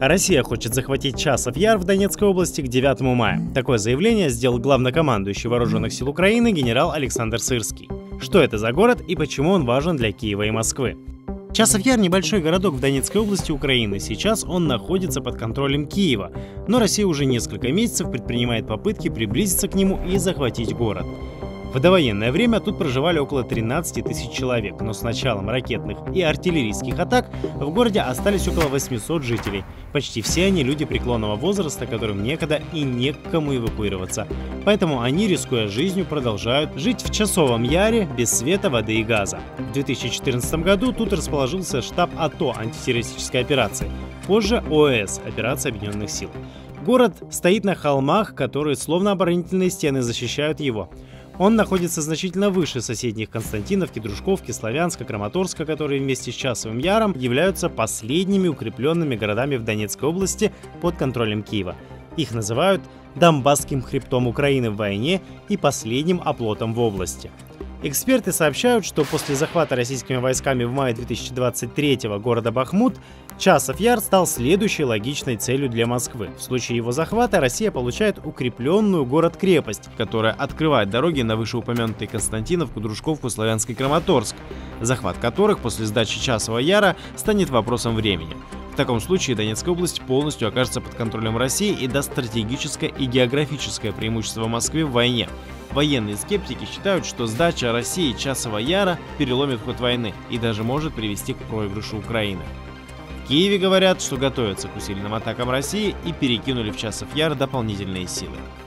Россия хочет захватить Часов Яр в Донецкой области к 9 мая. Такое заявление сделал главнокомандующий Вооруженных сил Украины генерал Александр Сырский. Что это за город и почему он важен для Киева и Москвы? Часов Яр – небольшой городок в Донецкой области Украины. Сейчас он находится под контролем Киева, но Россия уже несколько месяцев предпринимает попытки приблизиться к нему и захватить город. В довоенное время тут проживали около 13 тысяч человек, но с началом ракетных и артиллерийских атак в городе остались около 800 жителей. Почти все они люди преклонного возраста, которым некогда и не к кому эвакуироваться. Поэтому они, рискуя жизнью, продолжают жить в Часовом Яре без света, воды и газа. В 2014 году тут расположился штаб АТО антитеррористической операции, позже ОС – Операция Объединенных сил. Город стоит на холмах, которые словно оборонительные стены защищают его. Он находится значительно выше соседних Константиновки, Дружковки, Славянска, Краматорска, которые вместе с Часовым Яром являются последними укрепленными городами в Донецкой области под контролем Киева. Их называют Донбасским хребтом Украины в войне и последним оплотом в области. Эксперты сообщают, что после захвата российскими войсками в мае 2023-го города Бахмут, Часов Яр стал следующей логичной целью для Москвы. В случае его захвата Россия получает укрепленную город-крепость, которая открывает дороги на вышеупомянутые Константиновку, Дружковку, Славянск и Краматорск, захват которых после сдачи Часова Яра станет вопросом времени. В таком случае Донецкая область полностью окажется под контролем России и даст стратегическое и географическое преимущество Москве в войне. Военные скептики считают, что сдача России Часова Яра переломит ход войны и даже может привести к проигрышу Украины. В Киеве говорят, что готовятся к усиленным атакам России и перекинули в Часов Яр дополнительные силы.